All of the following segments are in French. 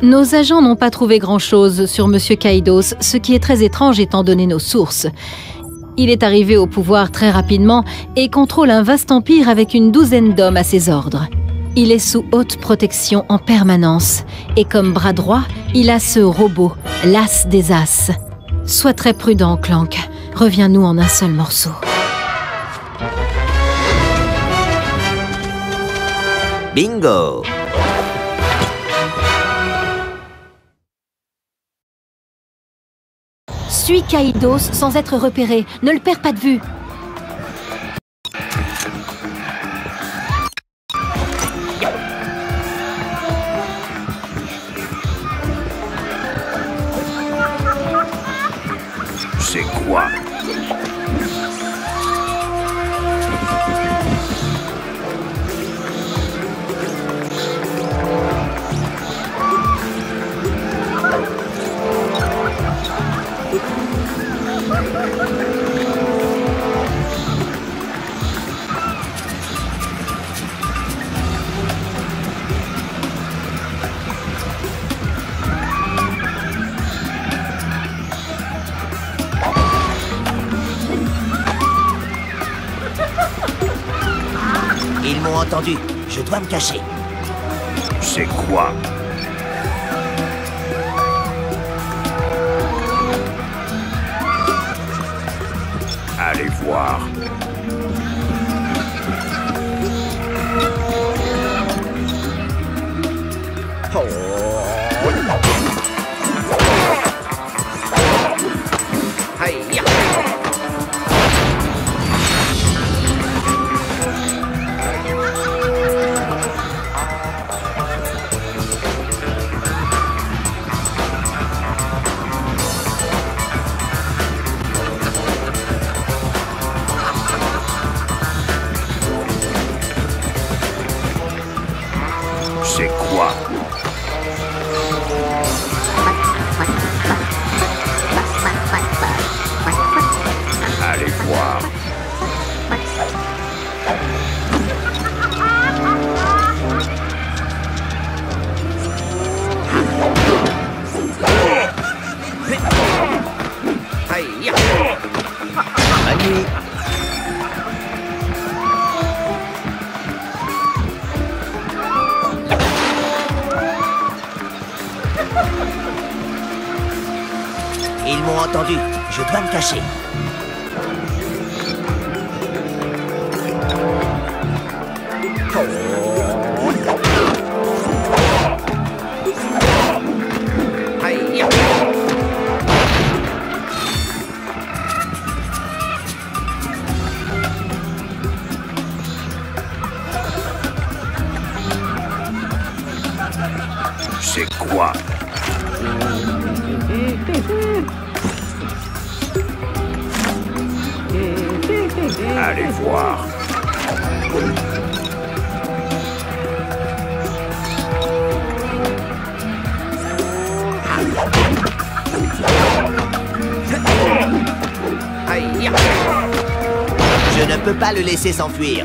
Nos agents n'ont pas trouvé grand-chose sur Monsieur Kaidos, ce qui est très étrange étant donné nos sources. Il est arrivé au pouvoir très rapidement et contrôle un vaste empire avec une douzaine d'hommes à ses ordres. Il est sous haute protection en permanence, et comme bras droit, il a ce robot, l'As des As. Sois très prudent, Clank. Reviens-nous en un seul morceau. Bingo! Suis Kaidos sans être repéré. Ne le perds pas de vue. C'est quoi? Ils m'ont entendu. Je dois me cacher. C'est quoi? Allez voir. C'est quoi? Allez voir. Bonne nuit. Ils m'ont entendu. Je dois me cacher. C'est quoi? Allez voir. Je ne peux pas le laisser s'enfuir.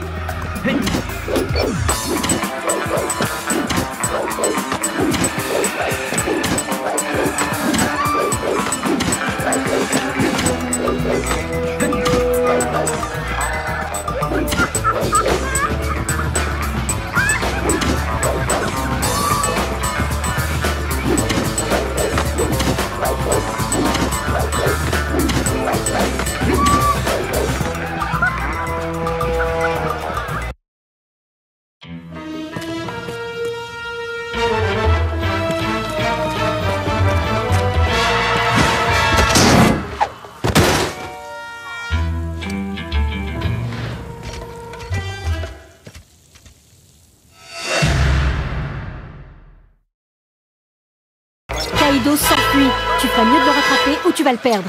Kaidos s'enfuit. Tu ferais mieux de le rattraper ou tu vas le perdre.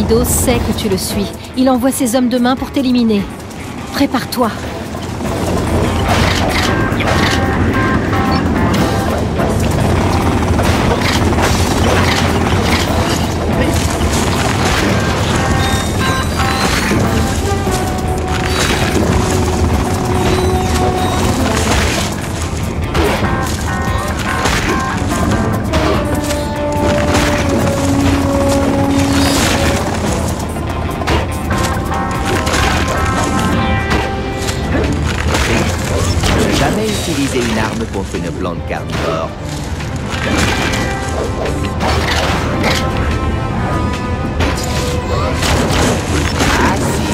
Kaido sait que tu le suis. Il envoie ses hommes de main pour t'éliminer. Prépare-toi. Utiliser une arme contre une plante carnivore. Ah si.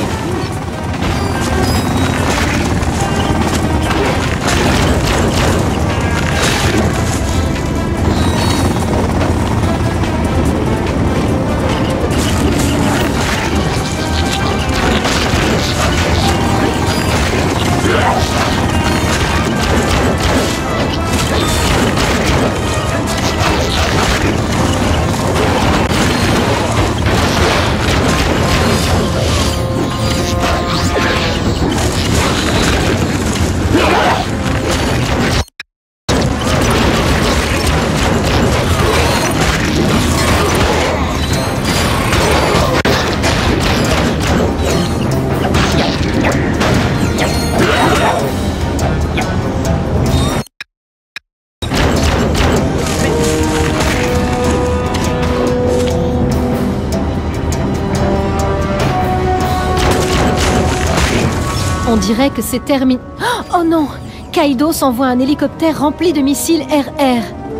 On dirait que c'est terminé. Oh non! Kaido s'envoie un hélicoptère rempli de missiles RR.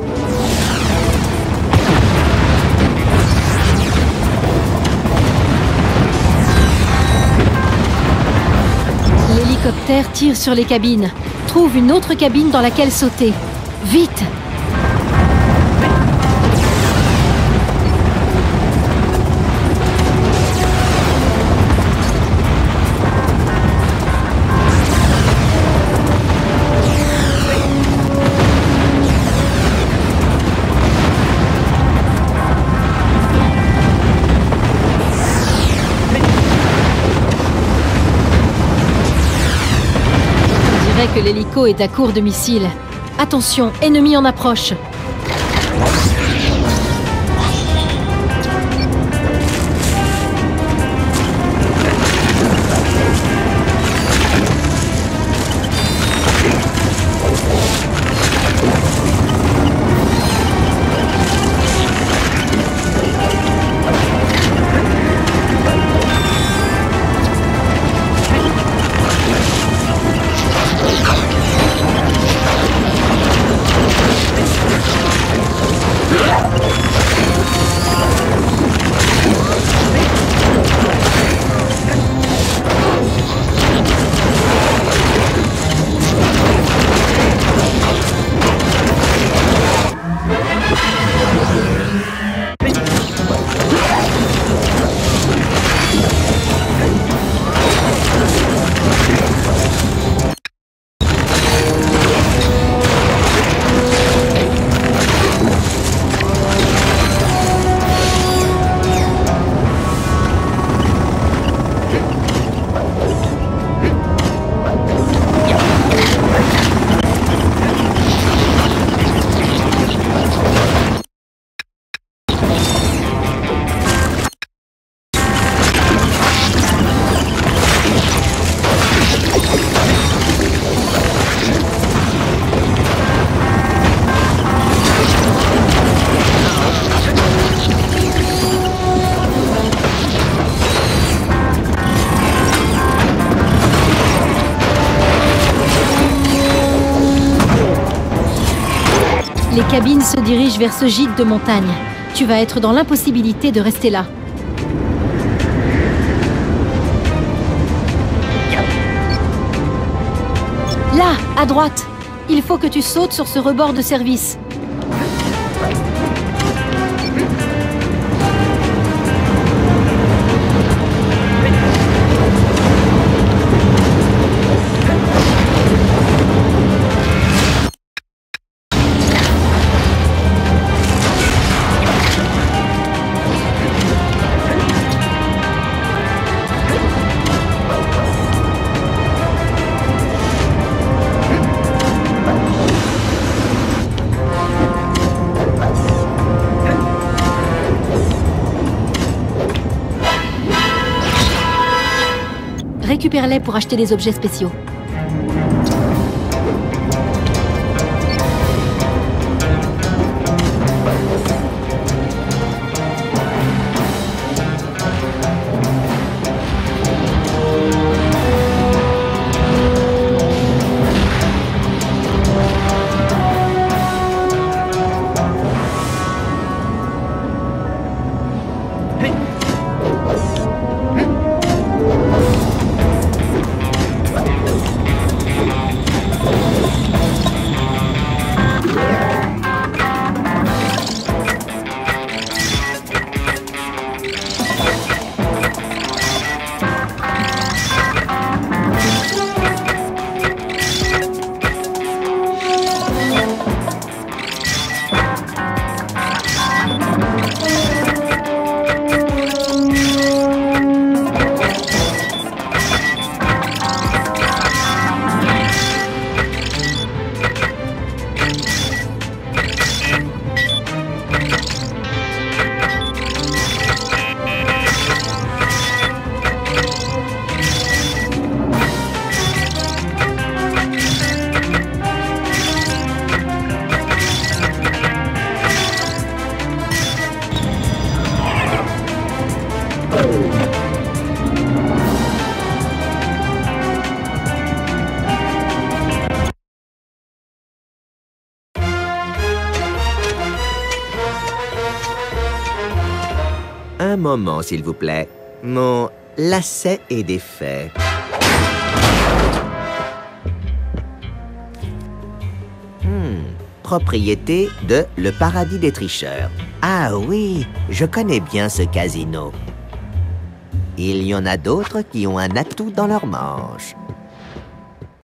L'hélicoptère tire sur les cabines. Trouve une autre cabine dans laquelle sauter. Vite! Que l'hélico est à court de missiles. Attention, ennemi en approche. Les cabines se dirigent vers ce gîte de montagne. Tu vas être dans l'impossibilité de rester là. Là, à droite. Il faut que tu sautes sur ce rebord de service. Récupère-les pour acheter des objets spéciaux. Un moment, s'il vous plaît. Mon lacet est défait. Propriété de Le Paradis des Tricheurs. Ah oui, je connais bien ce casino. Il y en a d'autres qui ont un atout dans leur manche.